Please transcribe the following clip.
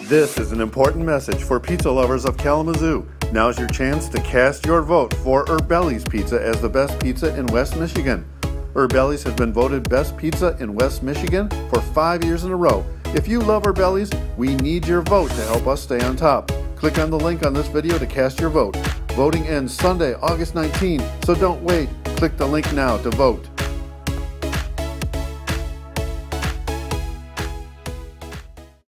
This is an important message for pizza lovers of Kalamazoo. Now's your chance to cast your vote for Erbellis Pizza as the best pizza in West Michigan. Erbellis has been voted best pizza in West Michigan for 5 years in a row. If you love Erbellis, we need your vote to help us stay on top. Click on the link on this video to cast your vote. Voting ends Sunday, August 19, so don't wait. Click the link now to vote.